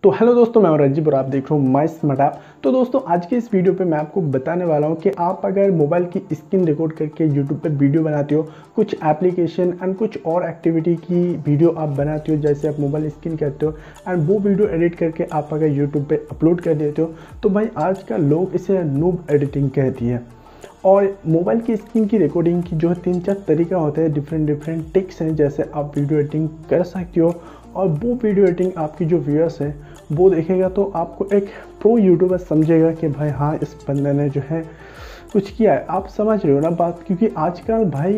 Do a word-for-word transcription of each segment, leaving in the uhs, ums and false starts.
तो हेलो दोस्तों, मैं रंजीब और आप देख रहे हो माय स्मार्ट ऐप। तो दोस्तों, आज के इस वीडियो पे मैं आपको बताने वाला हूँ कि आप अगर मोबाइल की स्क्रीन रिकॉर्ड करके यूट्यूब पे वीडियो बनाते हो, कुछ एप्लीकेशन एंड कुछ और एक्टिविटी की वीडियो आप बनाते हो, जैसे आप मोबाइल स्क्रीन करते हो एंड वो वीडियो एडिट करके आप अगर यूट्यूब पे अपलोड कर देते हो, तो भाई आजकल लोग इसे नूब एडिटिंग कहती है। और मोबाइल की स्क्रीन की रिकॉर्डिंग की जो है तीन चार तरीका होता है, डिफरेंट डिफरेंट टिक्स हैं, जैसे आप वीडियो एडिटिंग कर सकते हो। और वो वीडियो एडिटिंग आपकी जो व्यूअर्स हैं वो देखेगा तो आपको एक प्रो यूट्यूबर समझेगा कि भाई हाँ, इस बंदे ने जो है कुछ किया है। आप समझ रहे हो ना बात, क्योंकि आजकल भाई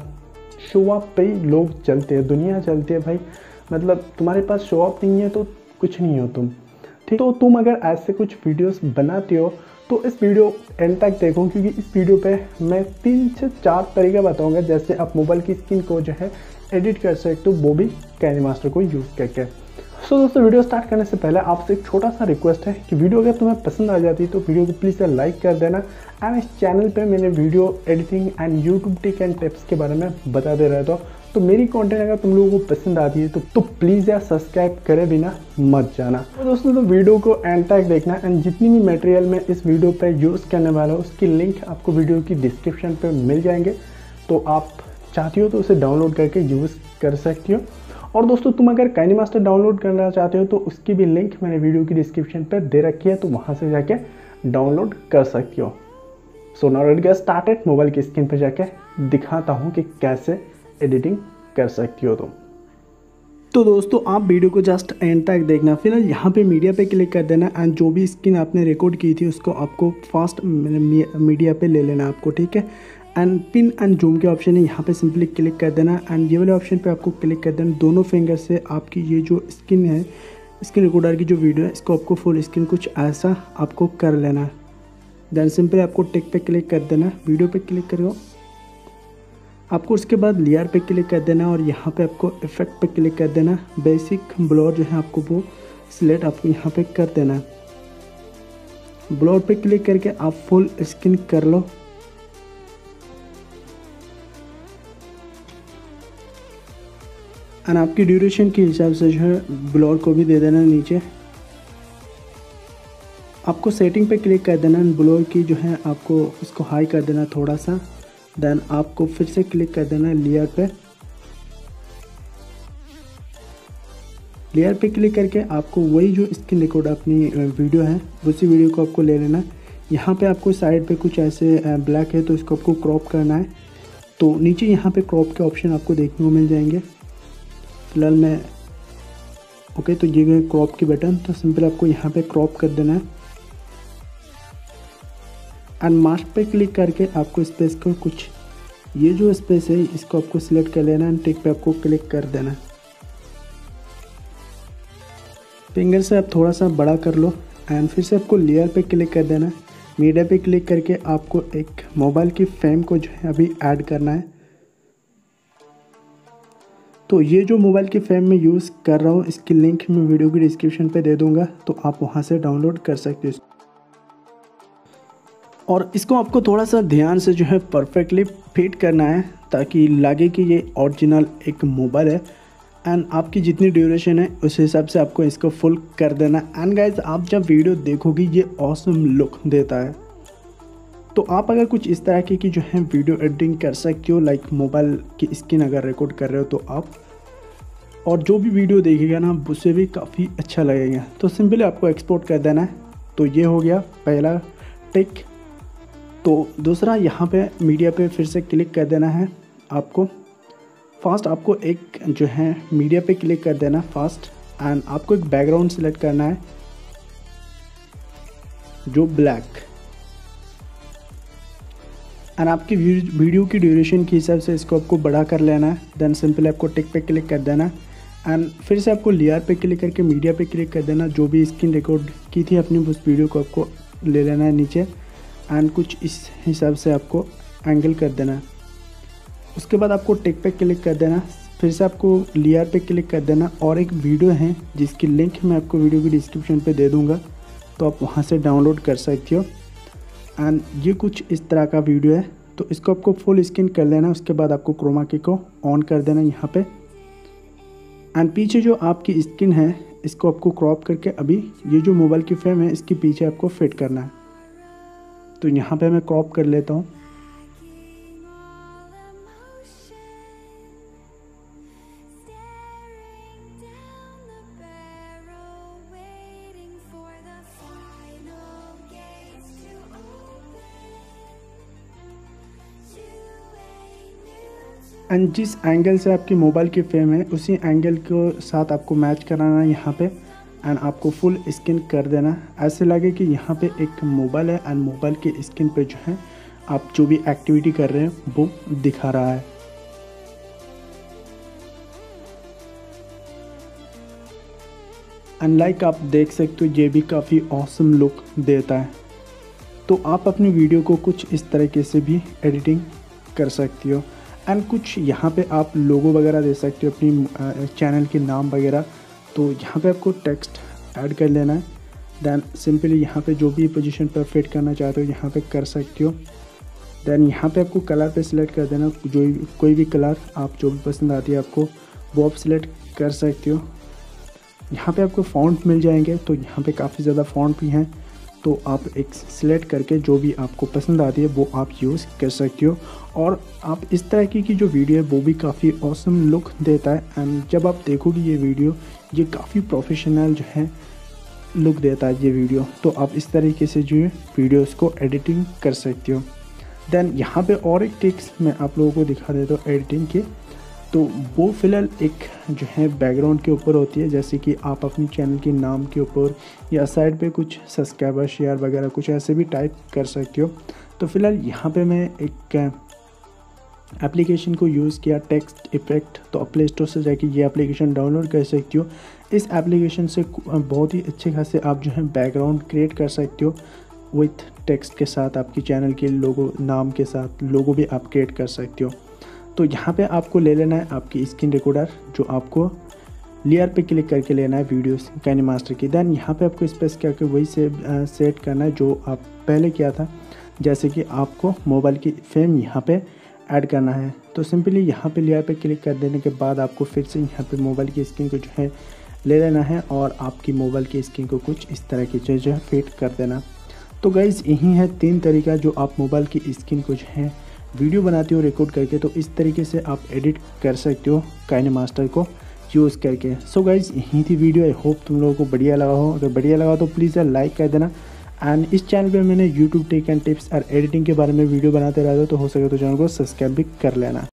शो ऑफ पे ही लोग चलते हैं, दुनिया चलती है भाई। मतलब तुम्हारे पास शो ऑफ नहीं है तो कुछ नहीं हो तुम, ठीक। तो तुम अगर ऐसे कुछ वीडियोस बनाते हो तो इस वीडियो एंड तक देखो, क्योंकि इस वीडियो पे मैं तीन से चार तरीका बताऊंगा जैसे आप मोबाइल की स्क्रीन को जो है एडिट कर सकते हो, वो भी काइनेमास्टर को यूज़ करके। सो so, दोस्तों, वीडियो स्टार्ट करने से पहले आपसे एक छोटा सा रिक्वेस्ट है कि वीडियो अगर तुम्हें पसंद आ जाती है तो वीडियो को प्लीज़ लाइक कर देना। एंड इस चैनल पे मैंने video editing and YouTube tech and tips के बारे में बताते रहता हूँ। तो मेरी कंटेंट अगर तुम लोगों को पसंद आती है तो, तो प्लीज़ यार सब्सक्राइब करे बिना मत जाना। तो दोस्तों, तो वीडियो को एंड तक देखना एंड जितनी भी मटेरियल मैं इस वीडियो पर यूज़ करने वाला हूँ उसकी लिंक आपको वीडियो की डिस्क्रिप्शन पर मिल जाएंगे। तो आप चाहती हो तो उसे डाउनलोड करके यूज़ कर सकती हो। और दोस्तों, तुम अगर काइनेमास्टर डाउनलोड करना चाहते हो तो उसकी भी लिंक मैंने वीडियो की डिस्क्रिप्शन पर दे रखी है, तो वहाँ से जाके डाउनलोड कर सकती हो। So now let's get started. Mobile की स्क्रीन पर जाके दिखाता हूँ कि कैसे एडिटिंग कर सकती हो तुम। तो दोस्तों, आप वीडियो को जस्ट एंड तक देखना, फिर यहाँ पे मीडिया पे क्लिक कर देना एंड जो भी स्क्रीन आपने रिकॉर्ड की थी उसको आपको फास्ट मीडिया पे ले लेना आपको, ठीक है। एंड पिन एंड जूम के ऑप्शन है, यहाँ पे सिंपली क्लिक कर देना एंड ये वाले ऑप्शन पे आपको क्लिक कर देना। दोनों फिंगर से आपकी ये जो स्क्रीन है, स्क्रीन रिकॉर्डर की जो वीडियो है, इसको आपको फुल स्क्रीन कुछ ऐसा आपको कर लेना है। देन सिंपली आपको टिक पे क्लिक कर देना, वीडियो पे क्लिक करो, आपको उसके बाद लेयर पे क्लिक कर देना और यहाँ पे आपको इफेक्ट पे क्लिक कर देना। बेसिक ब्लर जो है आपको वो सिलेक्ट आपको यहाँ पे कर देना है। ब्लर पे क्लिक करके आप फुल स्क्रीन कर लो। एंड आपकी ड्यूरेशन के हिसाब से जो है ब्लर को भी दे देना नीचे। आपको सेटिंग पे क्लिक कर देना, ब्लर की जो है आपको उसको हाई कर देना थोड़ा सा। देन आपको फिर से क्लिक कर देना लेयर पे। लेयर पे क्लिक करके आपको वही जो स्क्रीन रिकॉर्ड अपनी वीडियो है उसी वीडियो को आपको ले लेना। यहाँ पे आपको साइड पे कुछ ऐसे ब्लैक है तो इसको आपको क्रॉप करना है। तो नीचे यहाँ पे क्रॉप के ऑप्शन आपको देखने को मिल जाएंगे। फिलहाल मैं ओके, तो ये गए क्रॉप की बटन, तो सिंपल आपको यहाँ पे क्रॉप कर देना है एंड मास्क पे क्लिक करके आपको स्पेस को कुछ ये जो स्पेस है इसको आपको सिलेक्ट कर लेना एंड टिक पे आपको क्लिक कर देना। फिंगर से आप थोड़ा सा बड़ा कर लो एंड फिर से आपको लेयर पे क्लिक कर देना। मीडिया पे क्लिक करके आपको एक मोबाइल की फ्रेम को जो है अभी ऐड करना है। तो ये जो मोबाइल की फ्रेम में यूज़ कर रहा हूँ इसकी लिंक मैं वीडियो की डिस्क्रिप्शन पे दे दूँगा, तो आप वहाँ से डाउनलोड कर सकते हो। और इसको आपको थोड़ा सा ध्यान से जो है परफेक्टली फिट करना है ताकि लगे कि ये ओरिजिनल एक मोबाइल है। एंड आपकी जितनी ड्यूरेशन है उस हिसाब से आपको इसको फुल कर देना। एंड गाइज, आप जब वीडियो देखोगे ये ऑसम लुक देता है। तो आप अगर कुछ इस तरह की, की जो है वीडियो एडिटिंग कर सकते हो, लाइक मोबाइल की स्क्रीन अगर रिकॉर्ड कर रहे हो तो आप, और जो भी वीडियो देखेगा ना उससे भी काफ़ी अच्छा लगेगा। तो सिंपली आपको एक्सपोर्ट कर देना है। तो ये हो गया पहला टिक। तो दूसरा, यहाँ पे मीडिया पे फिर से क्लिक कर देना है आपको। फास्ट आपको एक जो है मीडिया पे क्लिक कर देना फास्ट एंड आपको एक बैकग्राउंड सेलेक्ट करना है जो ब्लैक। एंड आपकी वीडियो की ड्यूरेशन के हिसाब से इसको आपको बड़ा कर लेना है। देन सिंपली आपको टिक पे क्लिक कर देना एंड फिर से आपको लेयर पे क्लिक करके मीडिया पे क्लिक कर देना। जो भी स्क्रीन रिकॉर्ड की थी अपनी उस वीडियो को आपको ले लेना है नीचे एंड कुछ इस हिसाब से आपको एंगल कर देना है। उसके बाद आपको टिक पे क्लिक कर देना, फिर से आपको लेयर पे क्लिक कर देना। और एक वीडियो है जिसकी लिंक मैं आपको वीडियो की डिस्क्रिप्शन पे दे दूँगा, तो आप वहाँ से डाउनलोड कर सकते हो। एंड ये कुछ इस तरह का वीडियो है, तो इसको आपको फुल स्क्रीन कर लेना। उसके बाद आपको क्रोमा की को ऑन कर देना यहाँ पे। एंड पीछे जो आपकी स्किन है इसको आपको क्रॉप करके अभी ये जो मोबाइल की फ्रेम है इसके पीछे आपको फिट करना है। तो यहाँ पे मैं क्रॉप कर लेता हूँ। एंड जिस एंगल से आपकी मोबाइल की फ्रेम है उसी एंगल के साथ आपको मैच कराना है यहाँ पे। एंड आपको फुल स्किन कर देना, ऐसे लगे कि यहाँ पे एक मोबाइल है एंड मोबाइल के स्किन पे जो है आप जो भी एक्टिविटी कर रहे हैं वो दिखा रहा है। एंड लाइक आप देख सकते हो ये भी काफ़ी ऑसम लुक देता है। तो आप अपनी वीडियो को कुछ इस तरीके से भी एडिटिंग कर सकती हो। एंड कुछ यहाँ पे आप लोगो वगैरह दे सकते हो अपनी चैनल के नाम वगैरह। तो यहाँ पे आपको टेक्स्ट ऐड कर लेना है। देन सिंपली यहाँ पे जो भी पोजीशन पर फिट करना चाहते हो यहाँ पे कर सकते हो। देन यहाँ पे आपको कलर पे सिलेक्ट कर देना, जो कोई भी कलर आप जो भी पसंद आती है आपको वो आप सिलेक्ट कर सकते हो। यहाँ पे आपको फ़ॉन्ट मिल जाएंगे, तो यहाँ पे काफ़ी ज़्यादा फ़ॉन्ट भी हैं। तो आप एक सिलेक्ट करके जो भी आपको पसंद आती है वो आप यूज़ कर सकते हो। और आप इस तरह की की जो वीडियो है वो भी काफ़ी ऑसम लुक देता है। एंड जब आप देखोगे ये वीडियो, ये काफ़ी प्रोफेशनल जो है लुक देता है ये वीडियो। तो आप इस तरीके से जो है वीडियोस को एडिटिंग कर सकते हो। देन यहाँ पे और एक टिप्स मैं आप लोगों को दिखा देता हूँ एडिटिंग के। तो वो फ़िलहाल एक जो है बैकग्राउंड के ऊपर होती है, जैसे कि आप अपनी चैनल के नाम के ऊपर या साइड पे कुछ सब्सक्राइबर शेयर वगैरह कुछ ऐसे भी टाइप कर सकते हो। तो फ़िलहाल यहाँ पे मैं एक एप्लीकेशन को यूज़ किया, टेक्स्ट इफेक्ट। तो आप प्ले स्टोर से जाके ये एप्लीकेशन डाउनलोड कर सकते हो। इस एप्लीकेशन से बहुत ही अच्छे खासे आप जो है बैकग्राउंड क्रिएट कर सकते हो विथ टेक्स्ट के साथ, आपकी चैनल के लोगो नाम के साथ लोगो भी आप क्रिएट कर सकते हो। तो यहाँ पे आपको ले लेना है आपकी स्क्रीन रिकॉर्डर, जो आपको लेयर पे क्लिक करके लेना है वीडियोस काइनेमास्टर की। देन यहाँ पे आपको स्पेस करके वही से सेट करना है जो आप पहले किया था, जैसे कि आपको मोबाइल की फ्रेम यहाँ पे ऐड करना है। तो सिंपली यहाँ पे लेयर पे क्लिक कर देने के बाद आपको फिर से यहाँ पे मोबाइल की स्क्रीन को जो है ले लेना है और आपकी मोबाइल की स्क्रीन को कुछ इस तरह की चीज़ जो है फिट कर देना। तो गाइज़ यही है तीन तरीका जो आप मोबाइल की स्क्रीन को जो है वीडियो बनाते हो रिकॉर्ड करके। तो इस तरीके से आप एडिट कर सकते हो काइनेमास्टर को यूज़ करके। सो गाइज़ यही थी वीडियो। आई होप तुम लोगों को बढ़िया लगा हो। अगर बढ़िया लगा तो प्लीज़ यार लाइक कर देना। एंड इस चैनल पे मैंने यूट्यूब टेक एंड टिप्स और एडिटिंग के बारे में वीडियो बनाते रहता हूँ, तो हो सके तो चैनल को सब्सक्राइब भी कर लेना।